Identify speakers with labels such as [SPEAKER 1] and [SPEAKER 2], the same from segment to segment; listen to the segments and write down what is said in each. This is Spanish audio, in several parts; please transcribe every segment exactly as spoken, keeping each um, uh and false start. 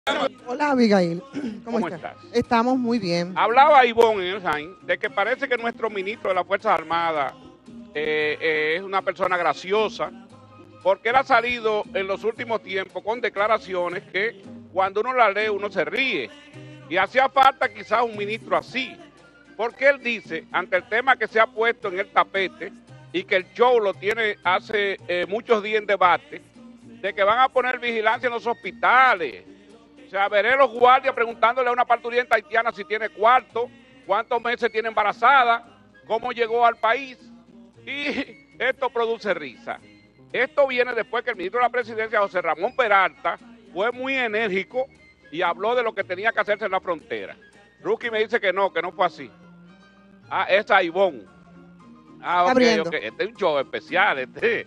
[SPEAKER 1] Hola, Abigail. ¿Cómo,
[SPEAKER 2] ¿Cómo
[SPEAKER 1] estás?
[SPEAKER 2] estás?
[SPEAKER 1] Estamos muy bien.
[SPEAKER 2] Hablaba Ivonne en el Jaén de que parece que nuestro ministro de las Fuerzas Armadas eh, eh, es una persona graciosa, porque él ha salido en los últimos tiempos con declaraciones que cuando uno las lee uno se ríe. Y hacía falta quizás un ministro así, porque él dice, ante el tema que se ha puesto en el tapete y que el show lo tiene hace eh, muchos días en debate, de que van a poner vigilancia en los hospitales. O sea, veré los guardias preguntándole a una parturienta haitiana si tiene cuarto, cuántos meses tiene embarazada, cómo llegó al país. Y esto produce risa. Esto viene después que el ministro de la Presidencia, José Ramón Peralta, fue muy enérgico y habló de lo que tenía que hacerse en la frontera. Rookie me dice que no, que no fue así. Ah, esa Ivonne. Ah, ok, ok. Este es un show especial. Este.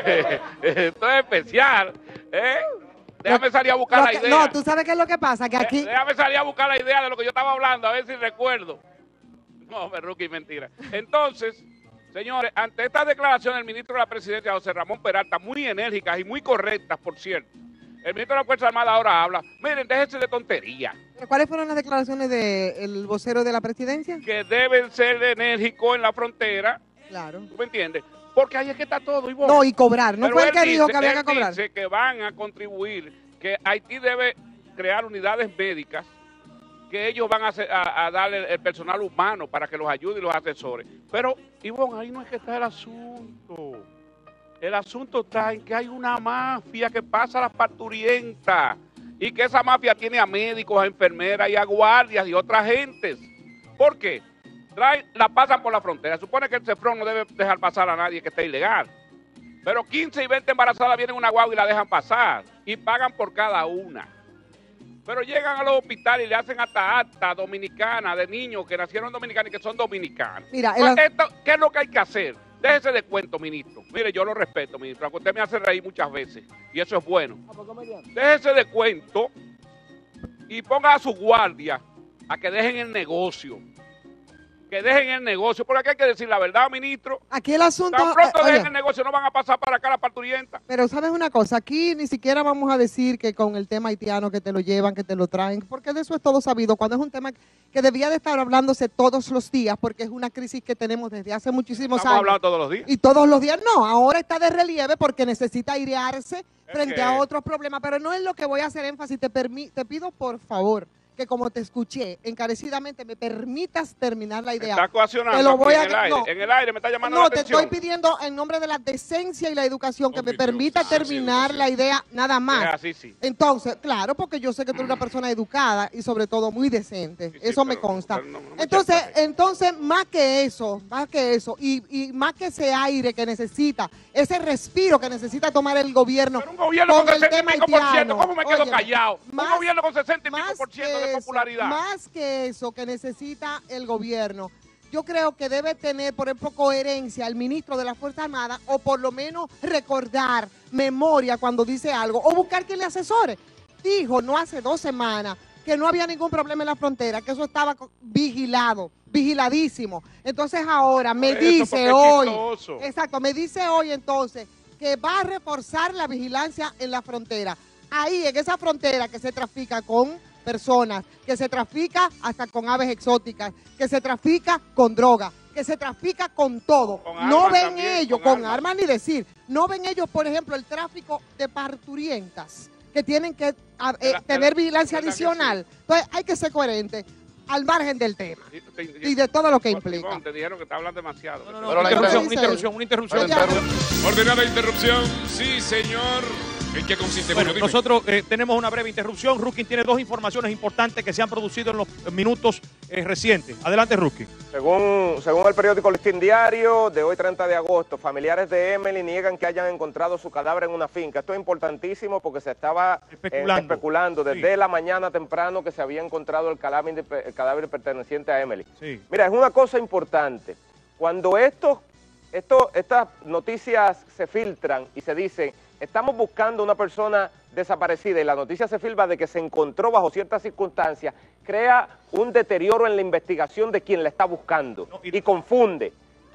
[SPEAKER 2] Esto es especial. ¿Eh? Déjame salir a buscar la idea.
[SPEAKER 1] No, tú sabes qué es lo que pasa, que aquí...
[SPEAKER 2] Déjame salir a buscar la idea de lo que yo estaba hablando, a ver si recuerdo. No, me Rookie, mentira. Entonces, señores, ante esta declaración del ministro de la Presidencia, José Ramón Peralta, muy enérgicas y muy correctas, por cierto, el ministro de la Fuerza Armada ahora habla, miren, déjense de tontería.
[SPEAKER 1] ¿Pero cuáles fueron las declaraciones del vocero de la Presidencia?
[SPEAKER 2] Que deben ser enérgicos en la frontera.
[SPEAKER 1] Claro.
[SPEAKER 2] ¿Tú me entiendes? Porque ahí es que está todo. Ivonne.
[SPEAKER 1] No, y cobrar. No
[SPEAKER 2] Pero
[SPEAKER 1] fue el que
[SPEAKER 2] dice,
[SPEAKER 1] dijo que había
[SPEAKER 2] él
[SPEAKER 1] que cobrar.
[SPEAKER 2] Dice que van a contribuir, que Haití debe crear unidades médicas, que ellos van a, hacer, a, a darle el personal humano para que los ayude y los asesore. Pero, Ivonne, ahí no es que está el asunto. El asunto está en que hay una mafia que pasa a las parturientas y que esa mafia tiene a médicos, a enfermeras y a guardias y otras gentes. ¿Por qué? Traen, la pasan por la frontera. Supone que el CEFRON no debe dejar pasar a nadie que esté ilegal. Pero quince y veinte embarazadas vienen en una guagua y la dejan pasar. Y pagan por cada una. Pero llegan a los hospitales y le hacen hasta acta dominicana de niños que nacieron dominicanos y que son dominicanos.
[SPEAKER 1] Mira,
[SPEAKER 2] el...
[SPEAKER 1] Esto,
[SPEAKER 2] ¿Qué es lo que hay que hacer? Déjese de cuento, ministro. Mire, yo lo respeto, ministro, aunque usted me hace reír muchas veces. Y eso es bueno. Déjese de cuento y ponga a su guardia a que dejen el negocio. Que dejen el negocio, porque aquí hay que decir la verdad, ministro.
[SPEAKER 1] Aquí el asunto...
[SPEAKER 2] Tan pronto
[SPEAKER 1] eh,
[SPEAKER 2] dejen
[SPEAKER 1] oye,
[SPEAKER 2] el negocio, no van a pasar para acá la parturienta.
[SPEAKER 1] Pero sabes una cosa, aquí ni siquiera vamos a decir que con el tema haitiano que te lo llevan, que te lo traen, porque de eso es todo sabido, cuando es un tema que debía de estar hablándose todos los días, porque es una crisis que tenemos desde hace muchísimos
[SPEAKER 2] Estamos
[SPEAKER 1] años.
[SPEAKER 2] hablando todos los días.
[SPEAKER 1] Y todos los días no, ahora está de relieve porque necesita airearse frente
[SPEAKER 2] que...
[SPEAKER 1] a otros problemas, pero no es lo que voy a hacer énfasis, te, te pido por favor que como te escuché encarecidamente me permitas terminar la idea.
[SPEAKER 2] Me está coaccionando
[SPEAKER 1] te lo voy a,
[SPEAKER 2] en el aire,
[SPEAKER 1] no,
[SPEAKER 2] en el aire me está llamando
[SPEAKER 1] no,
[SPEAKER 2] la atención.
[SPEAKER 1] No, te estoy pidiendo en nombre de la decencia y la educación que
[SPEAKER 2] oh,
[SPEAKER 1] me permita
[SPEAKER 2] Dios,
[SPEAKER 1] terminar la idea nada más.
[SPEAKER 2] Es así, sí.
[SPEAKER 1] Entonces, claro, porque yo sé que tú eres una persona educada y sobre todo muy decente, sí, sí, eso pero, me consta. No, no me entonces, entonces, más que eso, más que eso, y, y más que ese aire que necesita, ese respiro que necesita tomar el gobierno.
[SPEAKER 2] Pero un gobierno con, con sesenta y pico por ciento, ¿cómo me quedo Oye, callado? Más, un gobierno con sesenta y pico por ciento de popularidad.
[SPEAKER 1] Más Más que eso que necesita el gobierno, yo creo que debe tener, por ejemplo, coherencia el ministro de la Fuerza Armada, o por lo menos recordar, memoria cuando dice algo, o buscar quien le asesore. Dijo no hace dos semanas que no había ningún problema en la frontera, que eso estaba vigilado, vigiladísimo. Entonces ahora me
[SPEAKER 2] eso,
[SPEAKER 1] dice hoy,
[SPEAKER 2] chistoso.
[SPEAKER 1] exacto, me dice hoy entonces que va a reforzar la vigilancia en la frontera. Ahí, en esa frontera que se trafica con personas, que se trafica hasta con aves exóticas, que se trafica con droga, que se trafica con todo.
[SPEAKER 2] Con
[SPEAKER 1] no ven
[SPEAKER 2] también,
[SPEAKER 1] ellos, con, con armas. armas ni decir, no ven ellos, por ejemplo, el tráfico de parturientas, que tienen que a, eh, la, tener la, vigilancia la, adicional. Sí. Entonces hay que ser coherente al margen del tema sí, te, te, y de todo lo que implica.
[SPEAKER 2] Ivonne, te dijeron que te hablan demasiado.
[SPEAKER 3] No, no, no, una, interrupción, una interrupción, una interrupción, una interrupción.
[SPEAKER 4] Ordenada interrupción, sí, señor. ¿En qué consiste?
[SPEAKER 3] Bueno, bueno nosotros eh, tenemos una breve interrupción. Ruskin tiene dos informaciones importantes que se han producido en los minutos eh, recientes. Adelante, Ruskin.
[SPEAKER 5] Según, según el periódico Listín Diario, de hoy treinta de agosto, familiares de Emily niegan que hayan encontrado su cadáver en una finca. Esto es importantísimo porque se estaba especulando, eh, especulando desde sí. la mañana temprano que se había encontrado el cadáver, el cadáver perteneciente a Emily. Sí. Mira, es una cosa importante. Cuando estos, estos, estas noticias se filtran y se dicen... Estamos buscando una persona desaparecida y la noticia se filtra de que se encontró bajo ciertas circunstancias, crea un deterioro en la investigación de quien la está buscando no, y, y confunde.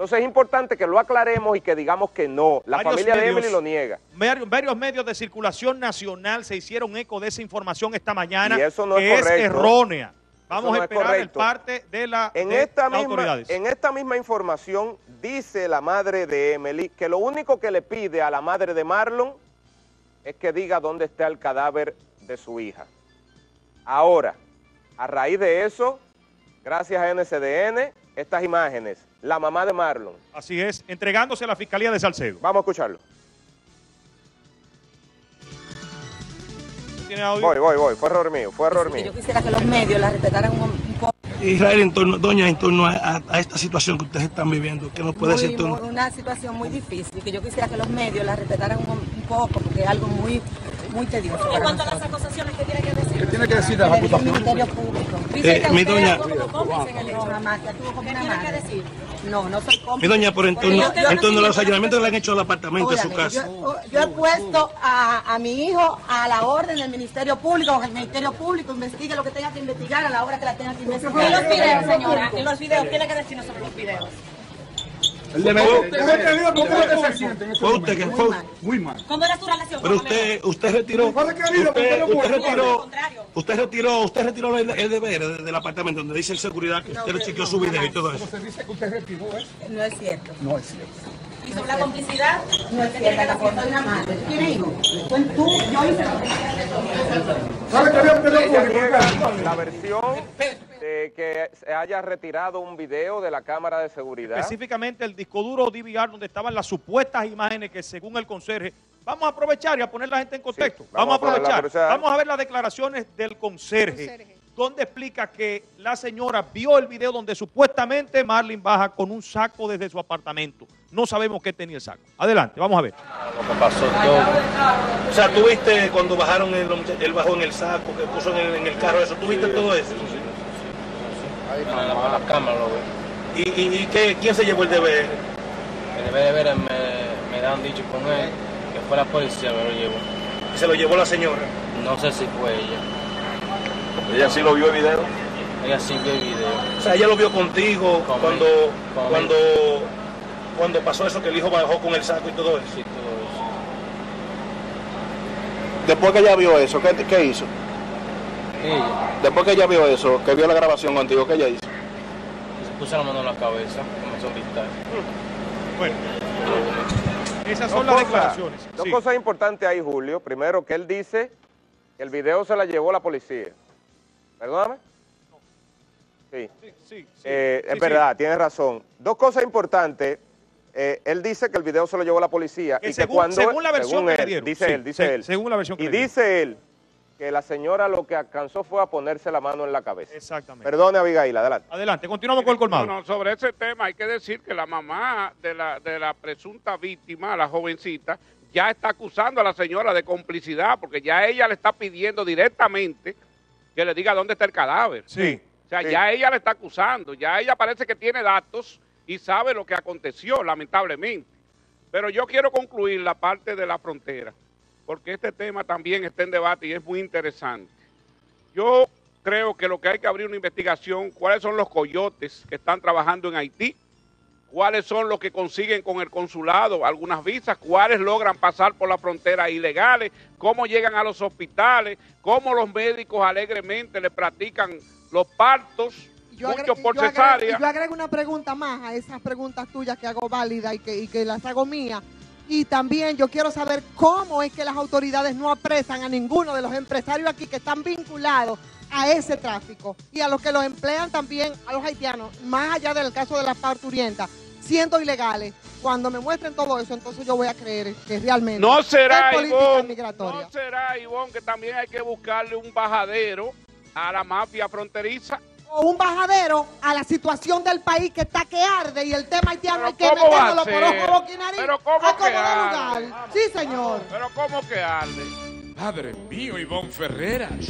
[SPEAKER 5] Entonces es importante que lo aclaremos y que digamos que no. La
[SPEAKER 3] Varios
[SPEAKER 5] familia
[SPEAKER 3] medios,
[SPEAKER 5] de Emily lo niega.
[SPEAKER 3] Varios, varios medios de circulación nacional se hicieron eco de esa información esta mañana,
[SPEAKER 5] y eso no
[SPEAKER 3] que
[SPEAKER 5] es,
[SPEAKER 3] es errónea. Vamos
[SPEAKER 5] no
[SPEAKER 3] a esperar el parte de, la,
[SPEAKER 5] en
[SPEAKER 3] de
[SPEAKER 5] esta
[SPEAKER 3] las
[SPEAKER 5] misma,
[SPEAKER 3] autoridades.
[SPEAKER 5] En esta misma información dice la madre de Emily que lo único que le pide a la madre de Marlon es que diga dónde está el cadáver de su hija. Ahora, a raíz de eso, gracias a N C D N, estas imágenes, la mamá de Marlon.
[SPEAKER 3] Así es, entregándose a la Fiscalía de Salcedo.
[SPEAKER 5] Vamos a escucharlo.
[SPEAKER 3] ¿Tiene audio?
[SPEAKER 5] Voy, voy, voy, fue error mío, fue error mío.
[SPEAKER 6] Yo quisiera que los medios la respetaran un, un poco.
[SPEAKER 7] Israel, en torno, doña, en torno a, a, a esta situación que ustedes están viviendo, ¿qué nos puede
[SPEAKER 6] Muy,
[SPEAKER 7] decir tú?
[SPEAKER 6] muy, una situación muy difícil, que yo quisiera que los medios la respetaran un, un poco, porque es algo muy, muy tedioso.
[SPEAKER 8] En cuanto a las acusaciones, ¿qué tiene que decir?
[SPEAKER 7] ¿Qué tiene que decir de la
[SPEAKER 6] acusación? El Ministerio Público.
[SPEAKER 7] Eh, mi doña,
[SPEAKER 6] No, mamá, que tuvo como una madre.
[SPEAKER 8] decir?
[SPEAKER 6] No, no soy cómplice.
[SPEAKER 7] mi doña, por en torno,
[SPEAKER 6] Yo-
[SPEAKER 7] en torno a los allanamientos que le han hecho al apartamento de su
[SPEAKER 6] Óigame,
[SPEAKER 7] casa.
[SPEAKER 6] Yo, yo he puesto a, a mi hijo a la orden del Ministerio Público, que el Ministerio Público investigue lo que tenga que investigar a la hora que la tenga que investigar.
[SPEAKER 8] ¿Y los videos, señora? ¿Y los videos? ¿Tiene que decirnos sobre los videos?
[SPEAKER 7] Fue usted que fue,
[SPEAKER 9] Muy mal.
[SPEAKER 8] ¿Cómo era su relación
[SPEAKER 7] pero
[SPEAKER 8] con
[SPEAKER 7] usted, usted retiró, usted, usted retiró, usted retiró, usted retiró el, el deber del, del apartamento donde dice el seguridad que usted le chequeó su video y todo eso.
[SPEAKER 9] Se dice que usted retiró eso.
[SPEAKER 6] No es cierto.
[SPEAKER 9] No es cierto.
[SPEAKER 8] ¿Y sobre la complicidad?
[SPEAKER 6] No es cierto, la foto de una madre. ¿Tienes hijo? Pues tú, yo hice
[SPEAKER 9] ¿Sabe qué había pedido
[SPEAKER 5] Ella
[SPEAKER 9] público?
[SPEAKER 5] niega la versión de que se haya retirado un video de la cámara de seguridad.
[SPEAKER 3] Específicamente el disco duro D V R donde estaban las supuestas imágenes que según el conserje, vamos a aprovechar y a poner la gente en contexto.
[SPEAKER 5] Sí,
[SPEAKER 3] vamos,
[SPEAKER 5] vamos
[SPEAKER 3] a
[SPEAKER 5] a ponerla,
[SPEAKER 3] aprovechar.
[SPEAKER 5] pero, o sea,
[SPEAKER 3] vamos a ver las declaraciones del conserje,
[SPEAKER 1] Conserje.
[SPEAKER 3] donde explica que la señora vio el video donde supuestamente Marlon baja con un saco desde su apartamento. No sabemos qué tenía el saco. Adelante, vamos a ver.
[SPEAKER 10] Lo que pasó todo.
[SPEAKER 7] O sea, tú viste cuando bajaron el, él bajó en el saco, que puso en el, en el carro, eso, tú viste todo eso.
[SPEAKER 10] En la, en la cámara lo veo.
[SPEAKER 7] ¿Y, y, y qué, quién se llevó el deber?
[SPEAKER 10] El deber de ver me, me dan dicho con él que fue la policía me lo llevó.
[SPEAKER 7] Se lo llevó la señora.
[SPEAKER 10] No sé si fue ella.
[SPEAKER 7] ¿Ella sí lo vio el video?
[SPEAKER 10] Ella sí vio el video.
[SPEAKER 7] O sea, ella lo vio contigo
[SPEAKER 10] Con
[SPEAKER 7] cuando,
[SPEAKER 10] con
[SPEAKER 7] cuando, cuando pasó eso, que el hijo bajó con el saco y todo eso.
[SPEAKER 10] Sí, todo eso.
[SPEAKER 11] Después que ella vio eso, ¿qué, qué hizo?
[SPEAKER 10] Ella
[SPEAKER 11] Después que ella vio eso, que vio la grabación contigo, ¿qué ella hizo?
[SPEAKER 10] se puso la mano en la cabeza, comenzó a gritar.
[SPEAKER 3] Bueno, esas
[SPEAKER 5] Dos
[SPEAKER 3] son las
[SPEAKER 5] cosas-
[SPEAKER 3] declaraciones.
[SPEAKER 5] Dos
[SPEAKER 3] Sí.
[SPEAKER 5] cosas importantes ahí, Julio. Primero, que él dice que el video se la llevó la policía. ¿Perdóname? Sí.
[SPEAKER 3] Sí, sí, sí.
[SPEAKER 5] Eh,
[SPEAKER 3] Sí,
[SPEAKER 5] es
[SPEAKER 3] sí.
[SPEAKER 5] verdad, tienes razón. Dos cosas importantes. Eh, él dice que el video se lo llevó la policía
[SPEAKER 3] Que
[SPEAKER 5] y
[SPEAKER 3] según-
[SPEAKER 5] que cuando
[SPEAKER 3] según la versión
[SPEAKER 5] según
[SPEAKER 3] que le
[SPEAKER 5] él,
[SPEAKER 3] dieron.
[SPEAKER 5] dice
[SPEAKER 3] Sí,
[SPEAKER 5] él, dice
[SPEAKER 3] se-
[SPEAKER 5] él,
[SPEAKER 3] según la versión que
[SPEAKER 5] y
[SPEAKER 3] le dieron.
[SPEAKER 5] dice él que la señora lo que alcanzó fue a ponerse la mano en la cabeza.
[SPEAKER 3] Exactamente.
[SPEAKER 5] Perdone, Abigail, adelante.
[SPEAKER 3] Adelante, continuamos con el colmado.
[SPEAKER 2] No, no, sobre ese tema hay que decir que la mamá de la, de la presunta víctima, la jovencita, ya está acusando a la señora de complicidad porque ya ella le está pidiendo directamente que le diga dónde está el cadáver.
[SPEAKER 3] Sí.
[SPEAKER 2] O sea,
[SPEAKER 5] Sí.
[SPEAKER 2] ya ella le está acusando, ya ella parece que tiene datos y sabe lo que aconteció, lamentablemente. Pero yo quiero concluir la parte de la frontera, porque este tema también está en debate y es muy interesante. Yo creo que lo que hay que abrir una investigación, cuáles son los coyotes que están trabajando en Haití, cuáles son los que consiguen con el consulado algunas visas, cuáles logran pasar por las fronteras ilegales, cómo llegan a los hospitales, cómo los médicos alegremente le practican los partos,
[SPEAKER 1] Yo
[SPEAKER 2] muchos
[SPEAKER 1] agre-
[SPEAKER 2] por
[SPEAKER 1] yo agrego-
[SPEAKER 2] cesárea.
[SPEAKER 1] Yo agrego una pregunta más a esas preguntas tuyas que hago válida y que, y que las hago mías. Y también yo quiero saber cómo es que las autoridades no apresan a ninguno de los empresarios aquí que están vinculados a ese tráfico y a los que los emplean también, a los haitianos, más allá del caso de la parturienta, siendo ilegales. Cuando me muestren todo eso, entonces yo voy a creer que realmente
[SPEAKER 2] No será,
[SPEAKER 1] hay política
[SPEAKER 2] Ivonne,
[SPEAKER 1] migratoria.
[SPEAKER 2] no será, Ivonne, que también hay que buscarle un bajadero a la mafia fronteriza.
[SPEAKER 1] O un bajadero a la situación del país que está que arde y el tema haitiano
[SPEAKER 2] Pero
[SPEAKER 1] hay que
[SPEAKER 2] ¿cómo va a
[SPEAKER 1] meterlo por
[SPEAKER 2] ser?
[SPEAKER 1] ojo, boca y nariz.
[SPEAKER 2] Pero ¿cómo
[SPEAKER 1] a como
[SPEAKER 2] que
[SPEAKER 1] de
[SPEAKER 2] arde?
[SPEAKER 1] lugar. Sí, señor.
[SPEAKER 2] Pero ¿cómo que arde?
[SPEAKER 4] Padre mío, Ivonne Ferreras.